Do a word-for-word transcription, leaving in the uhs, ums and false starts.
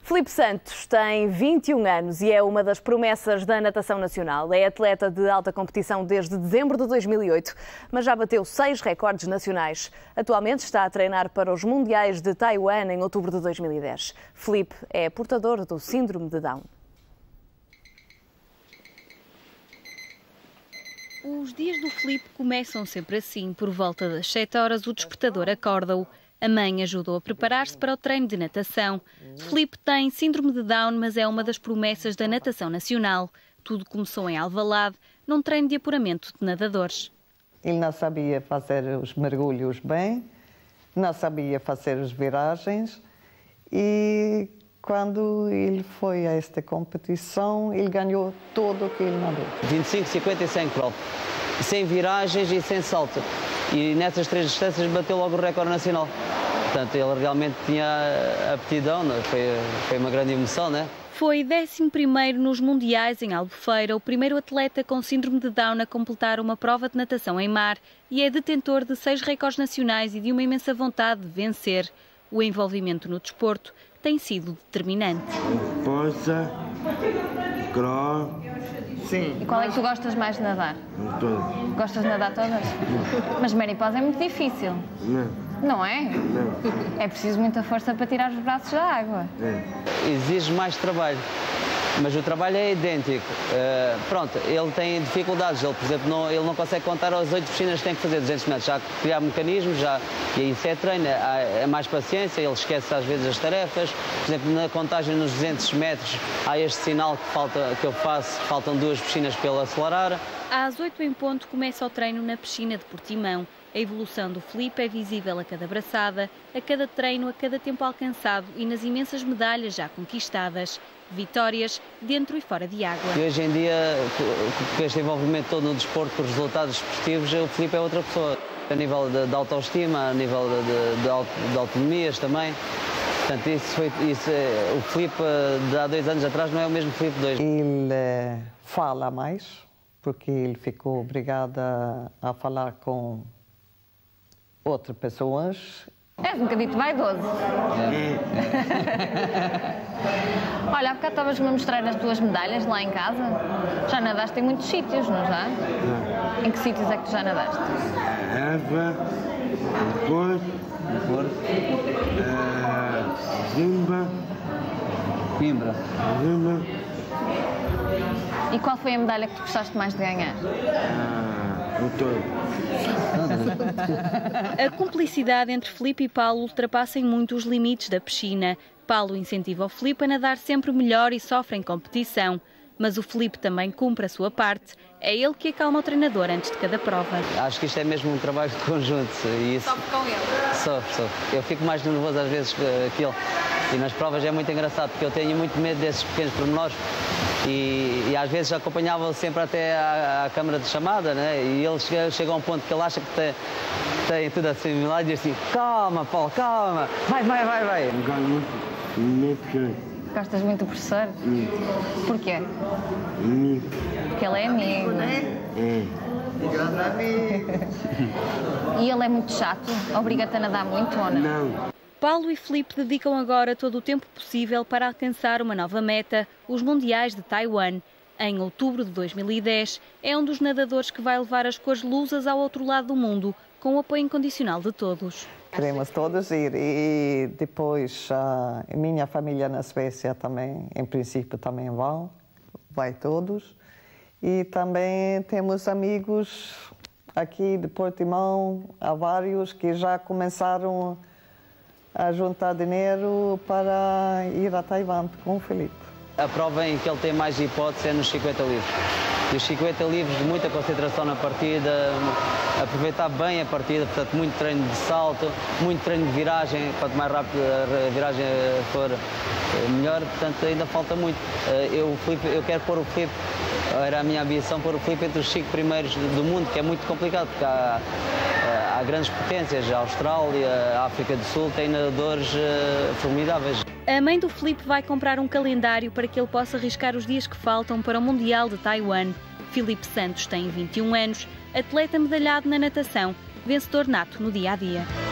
Filipe Santos tem vinte e um anos e é uma das promessas da natação nacional. É atleta de alta competição desde dezembro de dois mil e oito, mas já bateu seis recordes nacionais. Atualmente está a treinar para os Mundiais de Taiwan em outubro de dois mil e dez. Filipe é portador do síndrome de Down. Os dias do Filipe começam sempre assim. Por volta das sete horas, o despertador acorda-o. A mãe ajudou a preparar-se para o treino de natação. Filipe tem síndrome de Down, mas é uma das promessas da natação nacional. Tudo começou em Alvalade, num treino de apuramento de nadadores. Ele não sabia fazer os mergulhos bem, não sabia fazer as viragens e quando ele foi a esta competição, ele ganhou tudo o que ele nadou. vinte e cinco, cinquenta e cem crawl, sem viragens e sem salto. E nessas três distâncias bateu logo o recorde nacional. Portanto, ele realmente tinha aptidão, né? foi, foi uma grande emoção, né? Foi décimo primeiro nos Mundiais em Albufeira, o primeiro atleta com síndrome de Down a completar uma prova de natação em mar e é detentor de seis recordes nacionais e de uma imensa vontade de vencer. O envolvimento no desporto tem sido determinante. Poça, crawl. Sim. E qual é que tu gostas mais de nadar? Todas. Gostas de nadar todas? Não. Mas mariposa é muito difícil. Não. Não é? Não. É preciso muita força para tirar os braços da água. É. Exige mais trabalho, mas o trabalho é idêntico. Uh, pronto, ele tem dificuldades. Ele, por exemplo, não, ele não consegue contar as oito piscinas que tem que fazer duzentos metros. Já criar mecanismos, já, e isso é treino, é mais paciência, ele esquece às vezes as tarefas. Por exemplo, na contagem nos duzentos metros, há este sinal que, falta, que eu faço, faltam duas piscinas para ele acelerar. Às oito em ponto começa o treino na piscina de Portimão. A evolução do Filipe é visível a cada braçada, a cada treino, a cada tempo alcançado e nas imensas medalhas já conquistadas. Vitórias dentro e fora de água. E hoje em dia, com este envolvimento todo no desporto, com os resultados esportivos, o Filipe é outra pessoa. A nível de, de autoestima, a nível de, de, de autonomias também. Portanto, isso foi, isso, o Filipe de há dois anos atrás não é o mesmo Filipe de hoje. Ele é, fala mais, porque ele ficou obrigado a, a falar com outras pessoas. És um bocadinho vaidoso. É. Olha, há bocado estavas-me a mostrar as tuas medalhas lá em casa. Já nadaste em muitos sítios, não já? Não. Em que sítios é que tu já nadaste? Eva, Porto, Zimba, Coimbra. Zimba. E qual foi a medalha que tu gostaste mais de ganhar? Ah, o todo. A cumplicidade entre Filipe e Paulo ultrapassa em muito os limites da piscina. Paulo incentiva o Filipe a nadar sempre melhor e sofre em competição. Mas o Filipe também cumpre a sua parte. É ele que acalma o treinador antes de cada prova. Acho que isto é mesmo um trabalho de conjunto. E isso... Sofre com ele? Sofre, sofre. Eu fico mais nervoso às vezes que ele. E nas provas é muito engraçado, porque eu tenho muito medo desses pequenos pormenores. E, e às vezes acompanhava-o sempre até à, à câmara de chamada, né? E ele chega, chega a um ponto que ele acha que tem, tem tudo assimilado e diz assim: calma, Paulo, calma, vai, vai, vai, vai. Eu gosto muito, muito. Gostas muito do professor? Hum. Porquê? Hum. Porque ele é amigo. É. E ele é muito chato? Obriga-te a nadar muito ou não? Não. Paulo e Filipe dedicam agora todo o tempo possível para alcançar uma nova meta, os Mundiais de Taiwan. Em outubro de dois mil e dez, é um dos nadadores que vai levar as cores lusas ao outro lado do mundo, com o apoio incondicional de todos. Queremos todos ir e depois a minha família na Suécia também, em princípio, também vão, vai todos. E também temos amigos aqui de Portimão, há vários que já começaram a juntar dinheiro para ir a Taiwan com o Filipe. A prova em que ele tem mais hipótese é nos cinquenta livros. E os cinquenta livros de muita concentração na partida, aproveitar bem a partida, portanto, muito treino de salto, muito treino de viragem, quanto mais rápido a viragem for, melhor, portanto, ainda falta muito. Eu, Filipe, eu quero pôr o Filipe, era a minha ambição, pôr o Filipe entre os cinco primeiros do mundo, que é muito complicado, porque há, há grandes potências, a Austrália, a África do Sul, têm nadadores uh, formidáveis. A mãe do Filipe vai comprar um calendário para que ele possa arriscar os dias que faltam para o Mundial de Taiwan. Filipe Santos tem vinte e um anos, atleta medalhado na natação, vencedor nato no dia a dia.